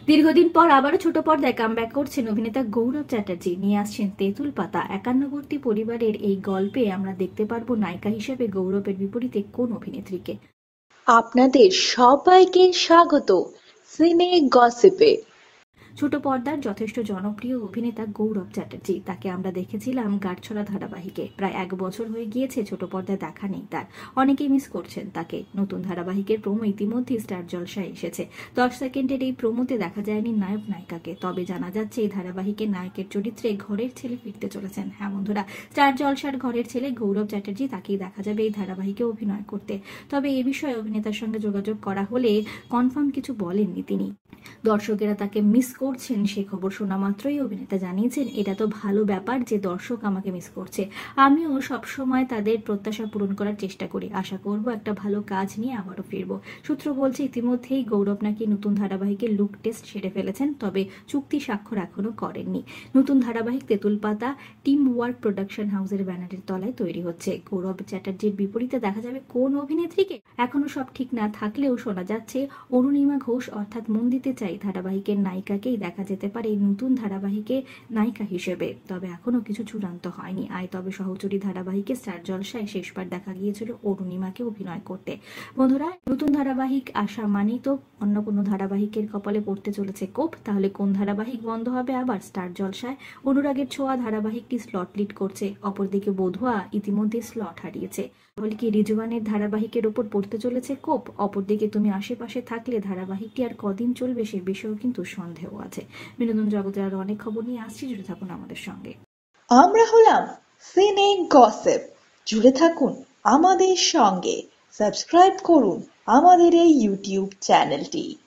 দীর্ঘদিন পর আবারও ছোট পর্দায় কামব্যাক করছেন অভিনেতা গৌরব চ্যাটার্জি। নিয়ে আসছেন তেঁতুল পাতা। একান্নবর্তী পরিবারের এই গল্পে আমরা দেখতে পারবো নায়িকা হিসেবে গৌরবের বিপরীতে কোন অভিনেত্রীকে। আপনাদের সবাইকে স্বাগত সিনে গসিপে। ছোট পর্দার যথেষ্ট জনপ্রিয় অভিনেতা গৌরব চ্যাটার্জি, তাকে আমরা দেখেছিলাম গাঁটছড়া ধারাবাহিকে। প্রায় 1 বছর হয়ে গিয়েছে ছোট পর্দায় দেখা নেই তার। অনেকেই মিস করছেন তাকে। নতুন ধারাবাহিকের প্রোমো ইতিমধ্যেই স্টার জলসায় এসেছে। 10 সেকেন্ডের এই প্রোমোতে দেখা যায়নি নায়ক নায়িকাকে, তবে জানা যাচ্ছে এই ধারাবাহিকের নায়কের চরিত্রে ঘরের ছেলে ফিরতে চলেছেন। হ্যাঁ বন্ধুরা, স্টার জলসার ঘরের ছেলে গৌরব চ্যাটার্জি, তাকেই দেখা যাবে এই ধারাবাহিকে অভিনয় করতে। তবে এ বিষয়ে অভিনেতার সঙ্গে যোগাযোগ করা হলে কনফার্ম কিছু বলেননি তিনি। দর্শকেরা তাকে মিস করছেন সে খবর শোনা মাত্রই অভিনেতা জানিয়েছেন, এটা তো ভালো ব্যাপার যে দর্শক আমাকে মিস করছে। আমিও সবসময় তাদের প্রত্যাশা পূরণ করার চেষ্টা করি। আশা করব একটা ভালো কাজ নিয়ে আবারও ফিরবো। সূত্র বলছে ইতিমধ্যেই গৌরব নাকি নতুন ধারাবাহিকের লুক টেস্ট সেরে ফেলেছেন, তবে চুক্তি স্বাক্ষর এখনো করেননি। নতুন ধারাবাহিক তেঁতুল পাতা টিম ওয়ার্ক প্রোডাকশন হাউসের ব্যানারের তলায় তৈরি হচ্ছে। গৌরব চ্যাটার্জির বিপরীতে দেখা যাবে কোন অভিনেত্রীকে এখনো সব ঠিক না থাকলেও শোনা যাচ্ছে অরুণিমা ঘোষ অর্থাৎ মন দিতে চাই ধারাবাহিকের নায়িকাকেই দেখা যেতে পারে এই নতুন ধারাবাহিকে নায়িকা হিসেবে। তবে এখনো কিছু চূড়ান্ত হয়নি। আয় তবে সহচরী ধারাবাহিকে স্টার জলসায় শেষবার দেখা গিয়েছিল অরুণিমাকে অভিনয় করতে। বন্ধুরা, নতুন ধারাবাহিক আসা মানেই তো অন্য কোনো ধারাবাহিকের কপালে পড়তে চলেছে কোপ। তাহলে কোন ধারাবাহিক বন্ধ হবে আবার স্টার জলসায়? অনুরাগের ছোঁয়া ধারাবাহিকটি স্লট লিড করছে, অপরদিকে বধুয়া ইতিমধ্যে স্লট হারিয়েছে। তাহলে কি রিজওয়ানের ধারাবাহিকের ওপর পড়তে চলেছে কোপ? অপরদিকে তুমি আশেপাশে থাকলে ধারাবাহিকটি আর কদিন চলবে সে বিষয়েও কিন্তু সন্দেহ আছে। বিনোদন জগতের আরো অনেক খবর নিয়ে আসছি, জুড়ে থাকুন আমাদের সঙ্গে। আমরা হলাম সিনে গসিপ, জুড়ে থাকুন আমাদের সঙ্গে। সাবস্ক্রাইব করুন আমাদের এই ইউটিউব চ্যানেলটি।